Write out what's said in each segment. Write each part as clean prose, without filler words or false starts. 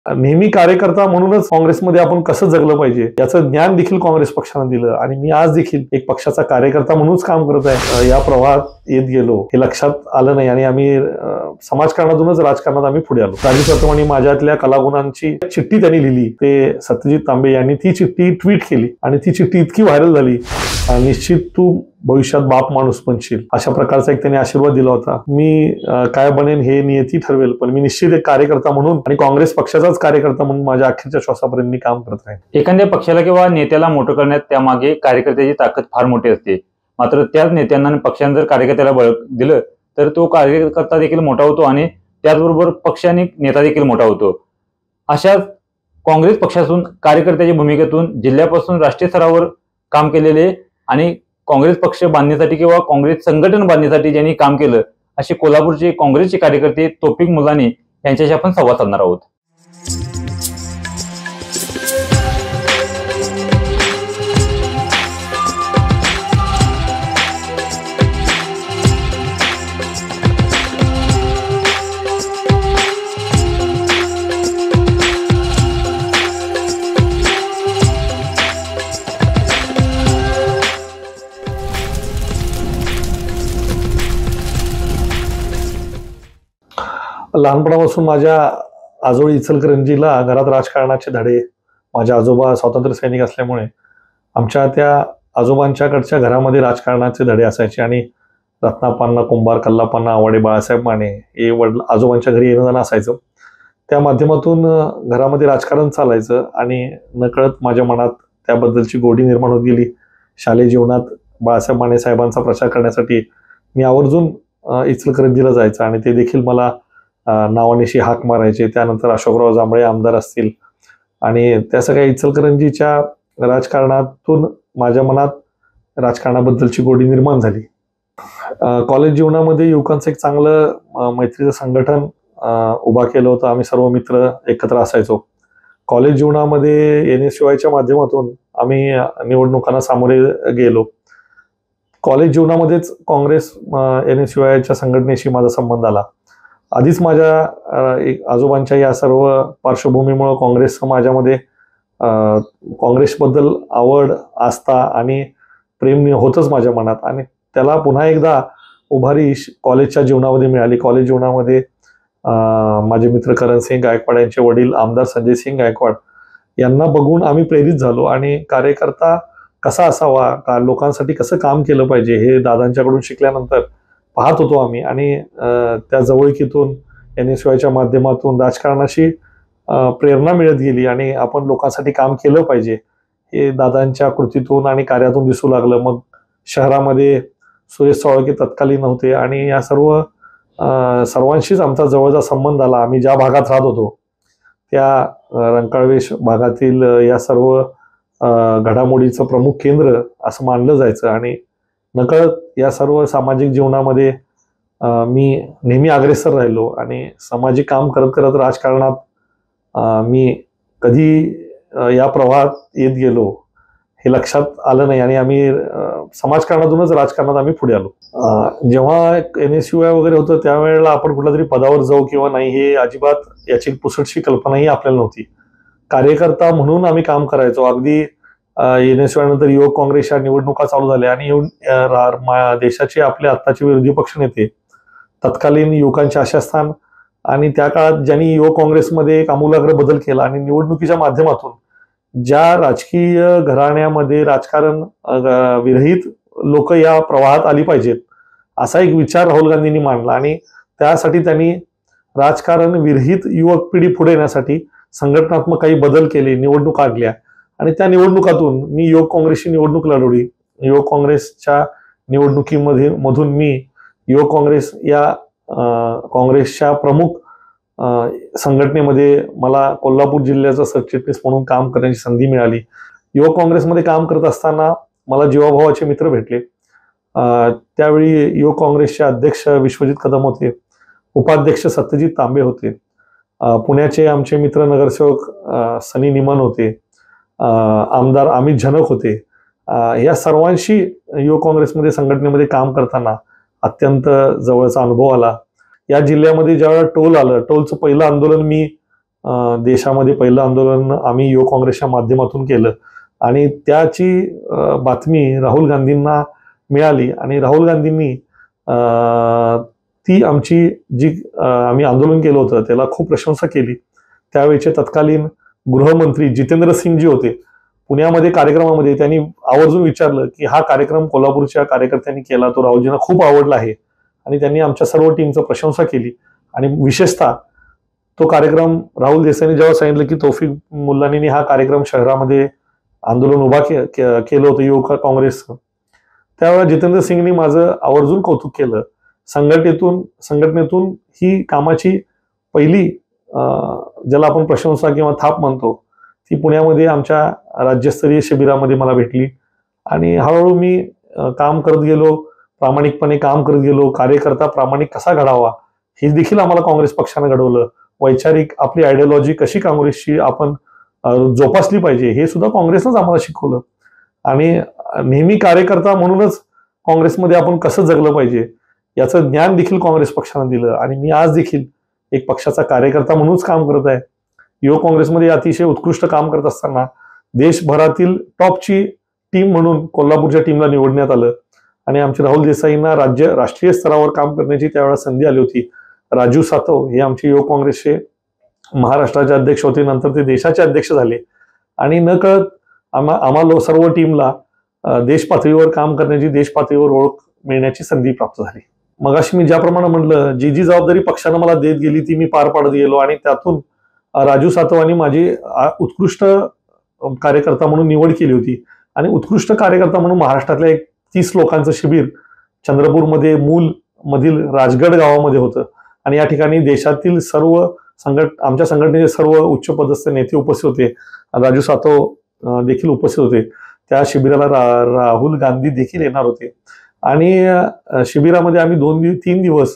नेहमी कार्यकर्ता म्हणूनच काँग्रेसमध्ये आपण कसं जगलं पाहिजे याचं ज्ञान देखील काँग्रेस पक्षानं दिलं आणि मी आज देखील एक पक्षाचा कार्यकर्ता म्हणूनच काम करत आहे. या प्रवाहात येत गेलो हे लक्षात आलं नाही आणि आम्ही समाजकारणातूनच राजकारणात आम्ही पुढे आलो. राजू सातव माझ्यातल्या कलागुणांची चिठ्ठी त्यांनी लिहिली, ते सत्यजित तांबे यांनी ती चिठ्ठी ट्विट केली आणि ती चिठ्ठी इतकी व्हायरल झाली, निश्चित तू भविष्यात बाप माणूस बनशील अशा प्रकारचा एक त्यांनी आशीर्वाद दिला होता. मी काय बनेन हे नियती ठरवेल, पण मी निश्चित एक कार्यकर्ता म्हणून आणि काँग्रेस पक्षाचाच कार्यकर्ता म्हणून माझ्या अखेरच्या श्वासापर्यंत मी काम करत राहीन. एखाद्या पक्षाला किंवा नेत्याला मोठं करण्यात त्यामागे कार्यकर्त्याची ताकद फार मोठी असते. मात्र त्याच नेत्यांना आणि पक्षाने जर कार्यकर्त्याला बळ दिलं तर तो कार्यकर्ता देखील मोठा होतो आणि त्याचबरोबर पक्ष आणि नेता देखील मोठा होतो. अशा काँग्रेस पक्षातून कार्यकर्त्याच्या भूमिकेतून जिल्ह्यापासून राष्ट्रीय स्तरावर काम केलेले आणि काँग्रेस पक्ष बांधण्यासाठी किंवा काँग्रेस संघटन बांधण्यासाठी ज्यांनी काम केलं असे कोल्हापूरचे काँग्रेसचे कार्यकर्ते तौफिक मुलानी यांच्याशी आपण संवाद साधणार आहोत. लहानपणापासून माझ्या आजोळी इचलकरंजीला घरात राजकारणाचे धडे, माझे आजोबा स्वातंत्र्य सैनिक असल्यामुळे आमच्या त्या आजोबांच्याकडच्या घरामध्ये राजकारणाचे धडे असायचे आणि रत्नापान्ना कुंभार, कल्लापान्ना आवाडे, बाळासाहेब माने हे आजोबांच्या घरी येणं जाणं असायचं. त्या माध्यमातून घरामध्ये राजकारण चालायचं आणि नकळत माझ्या मनात त्याबद्दलची गोडी निर्माण होत गेली. शालेय जीवनात बाळासाहेब माने साहेबांचा प्रचार करण्यासाठी मी आवर्जून इचलकरंजीला जायचं आणि ते देखील मला नावानिशी हाक मारायचे. त्यानंतर अशोकराव जांभळे आमदार असतील आणि त्या सगळ्या इचलकरंजीच्या राजकारणातून माझ्या मनात राजकारणाबद्दलची गोडी निर्माण झाली. कॉलेज जीवनामध्ये युवकांचं एक चांगलं मैत्रीचं संघटन उभा केलं होतं. आम्ही सर्व मित्र एकत्र असायचो. कॉलेज जीवनामध्ये NSUIच्या माध्यमातून आम्ही निवडणुकांना सामोरे गेलो. कॉलेज जीवनामध्येच काँग्रेस NSUIच्या संघटनेशी माझा संबंध आला. आधीच माझ्या आजोबांच्या या सर्व पार्श्वभूमीमुळे काँग्रेस माझ्यामध्ये काँग्रेसबद्दल आवड, आस्था आणि प्रेम होतच माझ्या मनात आणि त्याला पुन्हा एकदा उभारी कॉलेजच्या जीवनामध्ये मिळाली. कॉलेज जीवनामध्ये माझे मित्र करणसिंग गायकवाड यांचे वडील आमदार संजय सिंग गायकवाड यांना बघून आम्ही प्रेरित झालो आणि कार्यकर्ता कसा असावा, लोकांसाठी कसं काम केलं पाहिजे हे दादांच्याकडून शिकल्यानंतर पाहत होतो आम्ही आणि त्या जवळकीतून NSUIच्या माध्यमातून राजकारणाशी प्रेरणा मिळत गेली आणि आपण लोकांसाठी काम केलं पाहिजे हे दादांच्या कृतीतून आणि कार्यातून दिसू लागलं. मग शहरामध्ये सुरेश साळुंखे तत्कालीन होते आणि या सर्वांशीच आमचा जवळचा संबंध आला. आम्ही ज्या भागात राहत होतो त्या रंकाळवेश भागातील या सर्व घडामोडीचं प्रमुख केंद्र असं मानलं जायचं आणि नकळत या सर्व सामाजिक जीवनामध्ये मी नेहमी अग्रेसर राहिलो आणि सामाजिक काम करत करत राजकारणात मी कधी या प्रवाहात येत गेलो हे लक्षात आलं नाही आणि आम्ही समाजकारणातूनच राजकारणात आम्ही पुढे आलो. जेव्हा NSUI वगैरे होतं त्यावेळेला आपण कुठल्या तरी पदावर जाऊ किंवा नाही हे अजिबात याची पुसटशी कल्पनाही आपल्याला नव्हती. कार्यकर्ता म्हणून आम्ही काम करायचो. अगदी NSUI नंतर युवक काँग्रेसच्या निवडणुका चालू झाल्या आणि देशाचे आपले आत्ताचे विरोधी पक्ष नेते तत्कालीन युवकांचे आशास्थान आणि त्या काळात ज्यांनी युवक काँग्रेसमध्ये एक आमूलाग्र बदल केला आणि निवडणुकीच्या माध्यमातून ज्या राजकीय घराण्यामध्ये राजकारण विरहित लोक या प्रवाहात आली पाहिजेत असा एक विचार राहुल गांधींनी मांडला आणि त्यासाठी त्यांनी राजकारण विरहित युवक पिढी पुढे येण्यासाठी संघटनात्मक काही बदल केले, निवडणुका आणल्या आणि त्या निवडणुकातून मी युवक काँग्रेसची निवडणूक लढवली. युवक काँग्रेसच्या मधून मी युवक काँग्रेस या काँग्रेसच्या प्रमुख संघटनेमध्ये मला कोल्हापूर जिल्ह्याचा सरचिटणीस म्हणून काम करण्याची संधी मिळाली. युवक काँग्रेसमध्ये काम करत असताना मला जीवाभावाचे मित्र भेटले. त्यावेळी युवक काँग्रेसचे अध्यक्ष विश्वजित कदम होते, उपाध्यक्ष सत्यजित तांबे होते, पुण्याचे आमचे मित्र नगरसेवक सनी निमन होते, आमदार अमित झनक होते. या सर्वांशी युवक काँग्रेसमध्ये संघटनेमध्ये काम करताना अत्यंत जवळचा अनुभव आला. या जिल्ह्यामध्ये ज्यावेळेला टोल आलं, टोलचं पहिलं आंदोलन मी देशामध्ये पहिलं आंदोलन आम्ही युवक काँग्रेसच्या माध्यमातून केलं आणि त्याची बातमी राहुल गांधींना मिळाली आणि राहुल गांधींनी ती आमची जी आम्ही आंदोलन केलं होतं त्याला खूप प्रशंसा केली. त्यावेळेचे तत्कालीन गृहमंत्री जितेंद्र सिंग जी होते पुण्यामध्ये कार्यक्रमामध्ये, त्यांनी आवर्जून विचारलं की हा कार्यक्रम कोल्हापूरच्या कार्यकर्त्यांनी केला, तो राहुलजींना खूप आवडला आहे आणि त्यांनी आमच्या सर्व टीमचं प्रशंसा केली. आणि विशेषतः तो कार्यक्रम राहुल देसाईंनी जेव्हा सांगितलं की तौफिक मुल्लानींनी हा कार्यक्रम शहरामध्ये आंदोलन उभा केलं होतं युवक काँग्रेसचं, त्यावेळेला जितेंद्र सिंगनी माझं आवर्जून कौतुक केलं. संघटनेतून ही कामाची पहिली ज्याला आपण प्रशंसा किंवा थाप म्हणतो ती पुण्यामध्ये आमच्या राज्यस्तरीय शिबिरामध्ये मला भेटली आणि हळूहळू मी काम करत गेलो, प्रामाणिकपणे काम करत गेलो. कार्यकर्ता प्रामाणिक कसा घडावा हे देखील आम्हाला काँग्रेस पक्षानं घडवलं. वैचारिक आपली आयडियोलॉजी कशी काँग्रेसची आपण जोपासली पाहिजे हे सुद्धा काँग्रेसनंच आम्हाला शिकवलं आणि नेहमी कार्यकर्ता म्हणूनच काँग्रेसमध्ये आपण कसं जगलं पाहिजे याचं ज्ञान देखील काँग्रेस पक्षानं दिलं आणि मी आज देखील एक पक्षाचा कार्यकर्ता म्हणूनच काम करत आहे. युवक काँग्रेसमध्ये अतिशय उत्कृष्ट काम करत असताना देशभरातील टॉपची टीम म्हणून कोल्हापूरच्या टीमला निवडण्यात आलं आणि आमचे राहुल देसाईंना राष्ट्रीय स्तरावर काम करण्याची त्यावेळेला संधी आली होती. राजू सातव हे आमचे युवक काँग्रेसचे महाराष्ट्राचे अध्यक्ष होते, नंतर ते देशाचे अध्यक्ष झाले आणि नकळत आम्हाला सर्व टीमला देश पातळीवर काम करण्याची, देश पातळीवर ओळख मिळण्याची संधी प्राप्त झाली. मगाशी मी ज्याप्रमाणे म्हटलं जी जबाबदारी पक्षानं मला देत गेली ती मी पार पाडत गेलो आणि त्यातून राजू सातवांनी माझी उत्कृष्ट कार्यकर्ता म्हणून निवड केली होती आणि उत्कृष्ट कार्यकर्ता म्हणून महाराष्ट्रातल्या एक 30 लोकांचं शिबिर चंद्रपूरमध्ये मूल मधील राजगड गावामध्ये होतं आणि या ठिकाणी देशातील सर्व आमच्या संघटनेचे सर्व उच्च पदस्थ नेते उपस्थित होते. राजू सातव देखील उपस्थित होते. त्या शिबिराला राहुल गांधी देखील येणार होते आणि शिबिरामध्ये आम्ही 2-3 दिवस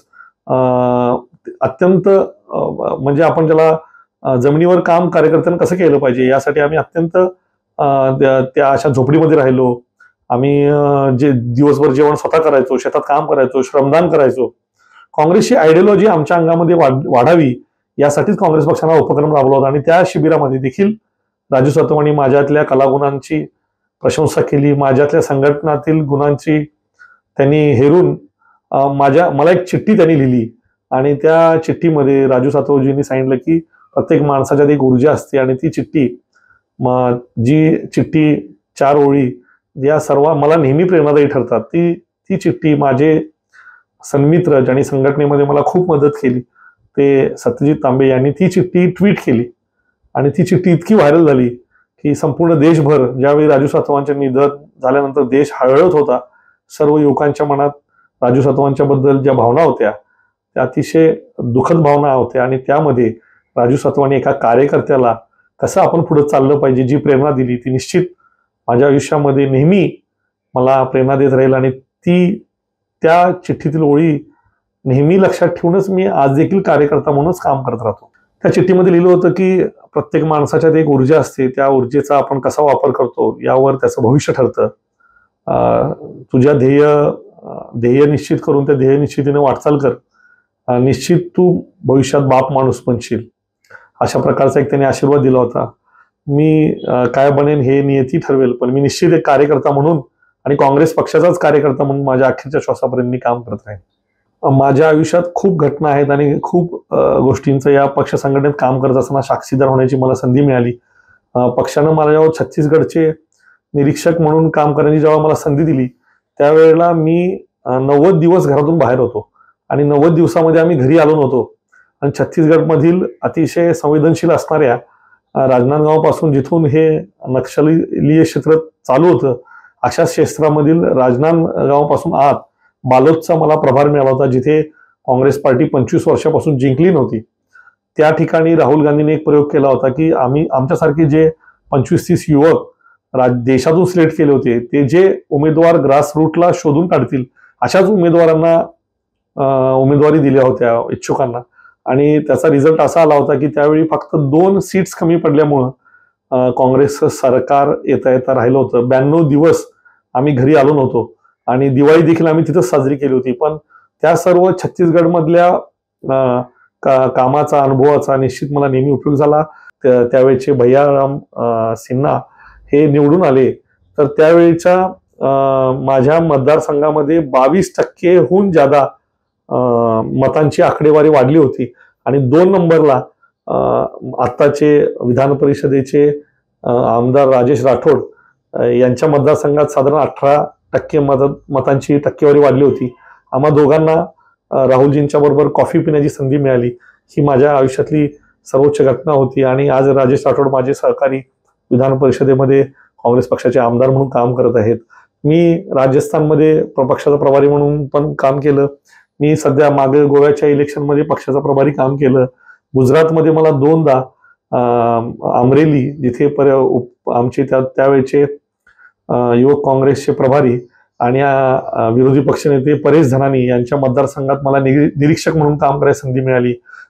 अत्यंत म्हणजे आपण ज्याला जमिनीवर काम कार्यकर्त्यांना कसं केलं पाहिजे यासाठी आम्ही अत्यंत त्या अशा झोपडीमध्ये राहिलो. आम्ही जे दिवसभर जेवण स्वतः करायचो, शेतात काम करायचो, श्रमदान करायचो. काँग्रेसची आयडियोलॉजी आमच्या अंगामध्ये वाढावी यासाठीच काँग्रेस पक्षाने उपक्रम राबवला होता आणि त्या शिबिरामध्ये देखील राजू सातवांनी माझ्यातल्या कलागुणांची प्रशंसा केली, माझ्यातल्या संघटनातील गुणांची त्यांनी हेरून मला एक चिठ्ठी त्यांनी लिहिली आणि त्या चिठ्ठीमध्ये राजू सातवजींनी सांगितलं की प्रत्येक माणसाच्यात एक ऊर्जा असते आणि ती चिठ्ठी, जी चिठ्ठी 4 ओळी या सर्व मला नेहमी प्रेरणादायी ठरतात. ती चिठ्ठी माझे सन्मित्र ज्यांनी संघटनेमध्ये मला खूप मदत केली ते सत्यजित तांबे यांनी ती चिठ्ठी ट्विट केली आणि ती चिठ्ठी इतकी व्हायरल झाली की संपूर्ण देशभर ज्यावेळी राजू सातवांचे निधन झाल्यानंतर देश हळहळत होता. सर्व युवकांच्या मनात राजू सातवांच्या बद्दल ज्या भावना होत्या त्या अतिशय दुःखद भावना होत्या आणि त्यामध्ये राजू सातवांनी एका कार्यकर्त्याला कसं आपण पुढे चाललं पाहिजे जी प्रेरणा दिली ती निश्चित माझ्या आयुष्यामध्ये नेहमी मला प्रेरणा देत राहील आणि त्या चिठ्ठीतील ओळी नेहमी लक्षात ठेवूनच मी आज देखील कार्यकर्ता म्हणूनच काम करत राहतो. त्या चिठ्ठीमध्ये लिहिलं होतं की प्रत्येक माणसाच्यात एक ऊर्जा असते, त्या ऊर्जेचा आपण कसा वापर करतो यावर त्याचं भविष्य ठरतं. तुझ्या ध्येय निश्चित करून त्या ध्येय निश्चितीने वाटचाल कर, निश्चित तू भविष्यात बाप माणूस बनशील. अशा प्रकारचा एक त्याने आशीर्वाद दिला होता. मी काय बनेन हे नियती ठरवेल पण मी निश्चित एक कार्यकर्ता म्हणून आणि काँग्रेस पक्षाचाच कार्यकर्ता म्हणून माझ्या अखेरच्या श्वासापर्यंत मी काम करत राहीन. माझ्या आयुष्यात खूप घटना आहेत आणि खूप गोष्टींचं या पक्ष संघटनेत काम करत असताना साक्षीदार होण्याची मला संधी मिळाली. पक्षानं मला जेव्हा छत्तीसगडचे निरीक्षक म्हणून काम करण्याची जेव्हा मला संधी दिली त्यावेळेला मी 90 दिवस घरातून बाहेर होतो आणि 90 दिवसामध्ये आम्ही घरी आलो नव्हतो आणि छत्तीसगडमधील अतिशय संवेदनशील असणाऱ्या राजनांदगावपासून जिथून हे नक्षलीय क्षेत्र चालू होतं अशा क्षेत्रामधील राजनांदगावपासून आत बालोदचा मला प्रभार मिळाला होता जिथे काँग्रेस पार्टी 25 वर्षापासून जिंकली नव्हती. त्या ठिकाणी राहुल गांधींनी एक प्रयोग केला होता की आमच्यासारखे जे 25-30 युवक देशातून सिलेक्ट केले होते ते जे उमेदवार ग्रास रूटला शोधून काढतील अशाच उमेदवारांना उमेदवारी दिल्या होत्या इच्छुकांना आणि त्याचा रिझल्ट असा आला होता की त्यावेळी फक्त 2 सीट्स कमी पडल्यामुळं काँग्रेसचं सरकार येता राहिलं होतं. 92 दिवस आम्ही घरी आलो नव्हतो आणि दिवाळी देखील आम्ही तिथंच साजरी केली होती. पण त्या सर्व छत्तीसगडमधल्या कामाचा अनुभवाचा निश्चित मला नेहमी उपयोग झाला. त्यावेळेचे भैयाराम सिन्हा हे निवडून आले तर त्यावेळीच्या माझ्या मतदारसंघामध्ये 22% जादा मतांची आकडेवारी वाढली होती आणि 2 नंबरला आत्ताचे विधान परिषदेचे आमदार राजेश राठोड यांच्या मतदारसंघात साधारण 18% मतांची टक्केवारी वाढली होती. आम्हा दोघांना राहुलजींच्या बरोबर कॉफी पिण्याची संधी मिळाली. ही माझ्या आयुष्यातली सर्वोच्च घटना होती आणि आज राजेश राठोड माझे सहकारी विधान परिषदेमध्ये काँग्रेस पक्षाचे आमदार म्हणून काम करत आहेत. मी राजस्थानमध्ये पक्षाचा प्रभारी म्हणून पण काम केलं. मी सध्या मागे गोव्याच्या इलेक्शनमध्ये पक्षाचा प्रभारी काम केलं. गुजरातमध्ये मला 2दा अमरेली जिथे आमचे त्यावेळेचे युवक काँग्रेसचे प्रभारी आणि विरोधी पक्षनेते परेश धनानी यांच्या मतदारसंघात मला निरीक्षक म्हणून काम करायची संधी मिळाली.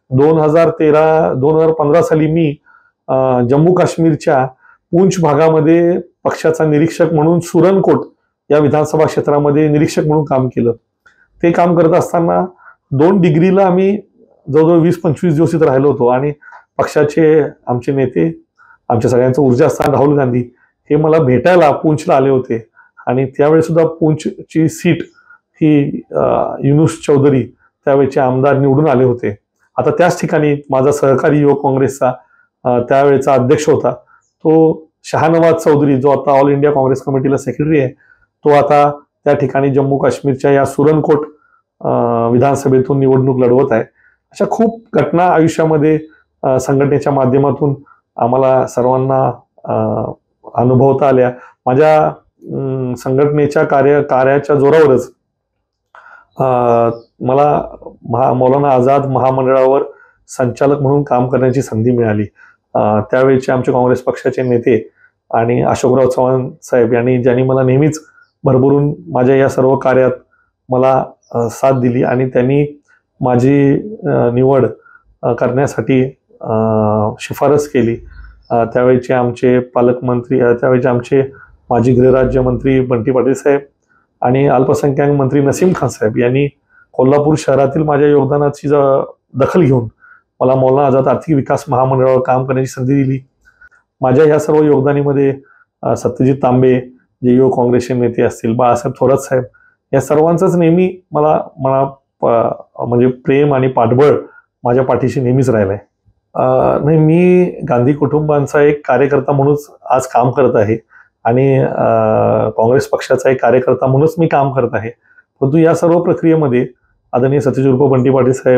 2015 साली मी जम्मू काश्मीरच्या पूंछ भागामध्ये पक्षाचा निरीक्षक म्हणून सुरनकोट या विधानसभा क्षेत्रामध्ये निरीक्षक म्हणून काम केलं. ते काम करत असताना 2 डिग्रीला आम्ही जवळजवळ 20-25 दिवस इथं राहिलो होतो आणि पक्षाचे आमचे नेते, आमच्या सगळ्यांचं ऊर्जास्थान राहुल गांधी हे मला भेटायला पूंछला आले होते आणि त्यावेळी सुद्धा पूंछची सीट ही युनुस चौधरी त्यावेळेचे आमदार निवडून आले होते. आता त्याच ठिकाणी माझा सहकारी युवक काँग्रेसचा त्यावेळेचा अध्यक्ष होता तो शहानवाज चौधरी, जो आता ऑल इंडिया काँग्रेस कमिटीला सेक्रेटरी आहे, तो आता त्या ठिकाणी जम्मू काश्मीरच्या या सुरनकोट विधानसभेतून निवडणूक लढवत आहे. अशा खूप घटना आयुष्यामध्ये संघटनेच्या माध्यमातून आम्हाला सर्वांना अनुभवता आल्या. माझ्या संघटनेच्या कार्याच्या जोरावरच मला मौलाना आझाद महामंडळावर संचालक म्हणून काम करण्याची संधी मिळाली. त्यावेळेचे आमचे काँग्रेस पक्षाचे नेते आणि अशोकराव चव्हाण साहेब ज्यांनी मला नेहमीच भरभरून माझ्या या सर्व कार्यात मला साथ दिली आणि त्यांनी माझी निवड करण्यासाठी शिफारस केली. त्यावेळेचे आमचे पालकमंत्री, त्यावेळेचे आमचे माजी गृहराज्यमंत्री बंटी पाटील साहेब आणि अल्पसंख्याक मंत्री नसीम खान साहेब यांनी कोल्हापूर शहरातील माझ्या योगदानाची दखल घेऊन मला मौलाना आझाद आर्थिक विकास महामंडळावर काम करण्याची संधी दिली. माझ्या या सर्व योगदानीमध्ये सत्यजित तांबे, जे युवक काँग्रेसचे नेते असतील, बाळासाहेब थोरात साहेब, या सर्वांचंच नेहमी मला म्हणजे प्रेम आणि पाठबळ माझ्या पाठीशी नेहमीच राहिलंय. नाही, मी गांधी कुटुंबांचा एक कार्यकर्ता म्हणूनच आज काम करत आहे आणि काँग्रेस पक्षाचा एक कार्यकर्ता म्हणूनच मी काम करत आहे. परंतु या सर्व प्रक्रियेमध्ये आदरणीय सतीश उर्फ बंटी पाटील साहेब,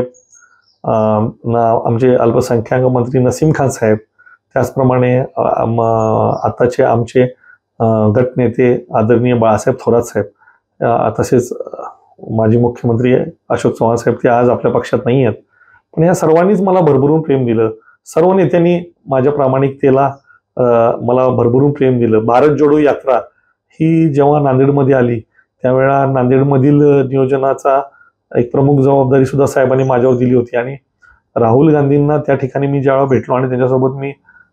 आमचे अल्पसंख्याक मंत्री नसीम खान साहेब, त्याचप्रमाणे आताचे आमचे गटनेते आदरणीय बाळासाहेब थोरात साहेब, तसेच माजी मुख्यमंत्री अशोक चव्हाण साहेब, ते आज आपल्या पक्षात नाही आहेत, पण या सर्वांनीच मला भरभरून प्रेम दिलं. सर्व नेत्यांनी माझ्या प्रामाणिकतेला मला भरभरून प्रेम दिलं. भारत जोडो यात्रा ही जेव्हा नांदेडमध्ये आली त्यावेळा नांदेडमधील नियोजनाचा एक प्रमुख जबाबदारी सुद्धा साहेबांनी माझ्यावर दिली होती आणि राहुल गांधींना त्या ठिकाणी मी ज्यावेळा भेटलो आणि त्यांच्यासोबत मी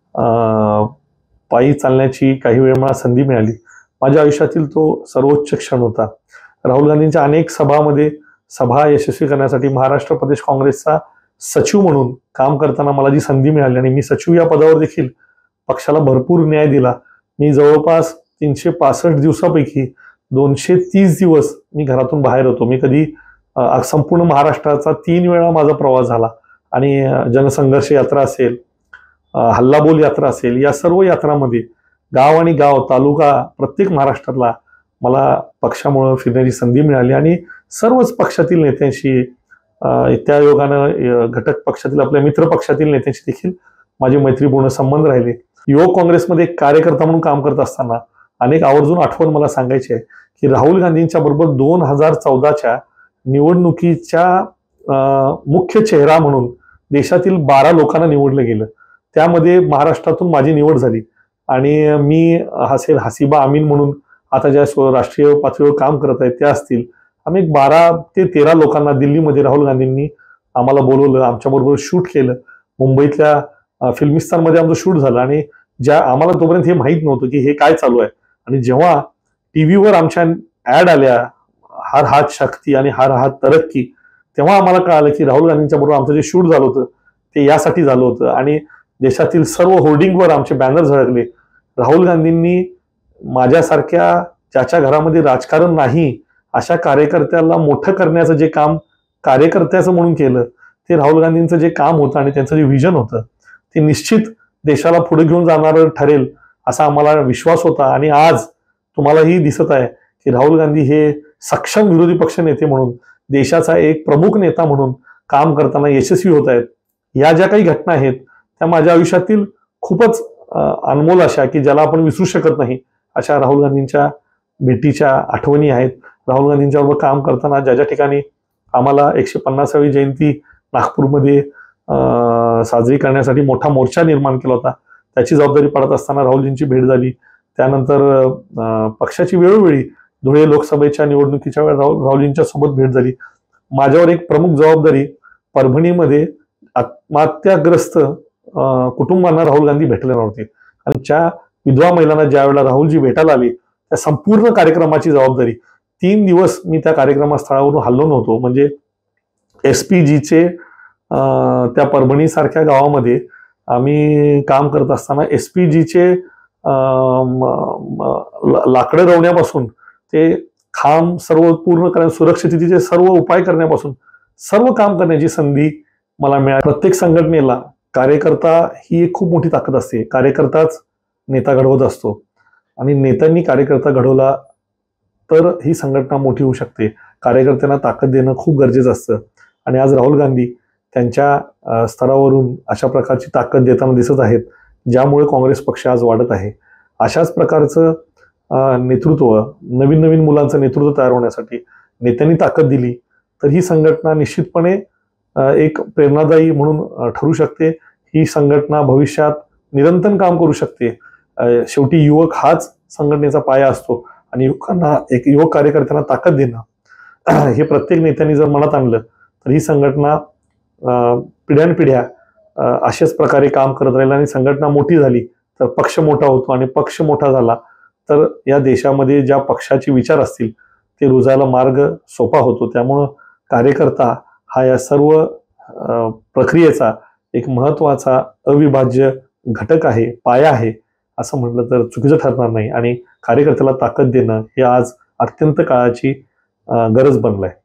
पायी चालण्याची काही वेळ मला संधी मिळाली, माझ्या आयुष्यातील तो सर्वोच्च क्षण होता. राहुल गांधींच्या अनेक सभा यशस्वी करण्यासाठी महाराष्ट्र प्रदेश काँग्रेसचा सचिव म्हणून काम करताना मला जी संधी मिळाली आणि मी सचिव या पदावर देखील पक्षाला भरपूर न्याय दिला. मी जवळपास 365 दिवसापैकी 230 दिवस मी घरातून बाहेर होतो. मी कधी संपूर्ण महाराष्ट्राचा 3 वेळा माझा प्रवास झाला आणि जनसंघर्ष यात्रा असेल, हल्लाबोल यात्रा असेल, या सर्व यात्रांमध्ये गाव आणि गाव, तालुका, प्रत्येक महाराष्ट्रातला मला पक्षामुळे फिरण्याची संधी मिळाली आणि सर्वच पक्षातील नेत्यांशी, त्या योगानं घटक पक्षातील आपल्या मित्र पक्षातील नेत्यांशी देखील माझे मैत्रीपूर्ण संबंध राहिले. युवक काँग्रेसमध्ये कार्यकर्ता म्हणून काम करत असताना अनेक आवर्जून आठवण मला सांगायची आहे की राहुल गांधींच्या बरोबर 2014च्या निवडणुकीच्या मुख्य चेहरा म्हणून देशातील 12 लोकांना निवडलं गेलं. त्यामध्ये महाराष्ट्रातून माझी निवड झाली आणि मी हसीबा अमीन म्हणून आता ज्या राष्ट्रीय पातळीवर काम करत आहेत त्या असतील, आम्ही 12 ते 13 लोकांना दिल्लीमध्ये राहुल गांधींनी आम्हाला बोलवलं, आमच्याबरोबर शूट केलं. मुंबईतल्या फिल्मिस्तानमध्ये आमचं शूट झालं आणि आम्हाला तोपर्यंत हे माहीत नव्हतं की हे काय चालू आहे. आणि जेव्हा टीव्हीवर आमच्या ऍड आल्या, हर हात शक्ती आणि हर हात तरक्की, तेव्हा आम्हाला कळालं की राहुल गांधींच्या बरोबर आमचं जे शूट झालं होतं ते यासाठी झालं होतं आणि देशातील सर्व होर्डिंगवर आमचे बॅनर झळकले. राहुल गांधींनी माझ्यासारख्या ज्याच्या घरामध्ये राजकारण नाही अशा कार्यकर्त्याला मोठं करण्याचं जे काम कार्यकर्त्याचं म्हणून केलं ते राहुल गांधींचं जे काम होतं आणि त्यांचं जे व्हिजन होतं ते निश्चित देशाला पुढे घेऊन जाणारं ठरेल असा आम्हाला विश्वास होता. आणि आज तुम्हालाही दिसत आहे की राहुल गांधी हे सक्षम विरोधी पक्ष नेते म्हणून देशाचा एक प्रमुख नेता म्हणून काम करताना यशस्वी होत आहेत. या ज्या काही घटना आहेत त्या माझ्या आयुष्यातील खूपच अनमोल अशा की ज्याला आपण विसरू शकत नाही अशा राहुल गांधींच्या भेटीच्या आठवणी आहेत. राहुल गांधींच्या बरोबर काम करताना ज्या ज्या ठिकाणी आम्हाला 150वी जयंती नागपूरमध्ये साजरी करण्यासाठी मोठा मोर्चा निर्माण केला होता त्याची जबाबदारी पडत असताना राहुलजींची भेट झाली. त्यानंतर पक्षाची वेळोवेळी धुळे लोकसभेच्या निवडणुकीच्या वेळेस राहुलजींच्या सोबत भेट झाली. माझ्यावर एक प्रमुख जबाबदारी परभणीमध्ये आत्महत्याग्रस्त कुटुंबांना राहुल गांधी भेटले नव्हते आणि त्या विधवा महिलांना ज्या वेळेला राहुलजी भेटायला आले त्या संपूर्ण कार्यक्रमाची जबाबदारी 3 दिवस मी त्या कार्यक्रमस्थळावरून हल्लो नव्हतो. म्हणजे एसपीजीचे त्या परभणी सारख्या गावामध्ये आम्ही काम करत असताना एसपीजीचे लाकडं रवण्यापासून ते खांब सर्व पूर्ण करण्या सुरक्षिततेचे सर्व उपाय करण्यापासून सर्व काम करण्याची संधी मला मिळाली. प्रत्येक संघटनेला कार्यकर्ता ही एक खूप मोठी ताकद असते. कार्यकर्ताच नेता घडवत असतो आणि नेत्यांनी कार्यकर्ता घडवला तर ही संघटना मोठी होऊ शकते. कार्यकर्त्यांना ताकद देणं खूप गरजेचं असतं आणि आज राहुल गांधी त्यांच्या स्तरावरून अशा प्रकारची ताकद देताना दिसत आहेत ज्यामुळे काँग्रेस पक्ष आज वाढत आहे. अशाच प्रकारचं नेतृत्व नवीन नवीन मुलांचं नेतृत्व तयार होण्यासाठी नेत्यांनी ताकद दिली तर ही संघटना निश्चितपणे एक प्रेरणादायी म्हणून ठरू शकते. ही संघटना भविष्यात निरंतर काम करू शकते. शेवटी युवक हाच संघटनेचा पाया असतो आणि युवकांना एक युवक कार्यकर्त्यांना ताकद देणं हे प्रत्येक नेत्यांनी जर मनात आणलं तर ही संघटना पिढ्यानपिढ्या अशाच प्रकारे काम करत राहील आणि संघटना मोठी झाली तर पक्ष मोठा होतो आणि पक्ष मोठा झाला तर या देशामध्ये ज्या पक्षाचे विचार असतील ते रुजायला मार्ग सोपा होतो. त्यामुळं कार्यकर्ता हा या सर्व प्रक्रियेचा एक महत्वाचा अविभाज्य घटक आहे, पाया आहे असं म्हटलं तर चुकीचं ठरणार नाही आणि कार्यकर्त्याला ताकद देणं हे आज अत्यंत काळाची गरज बनलंय.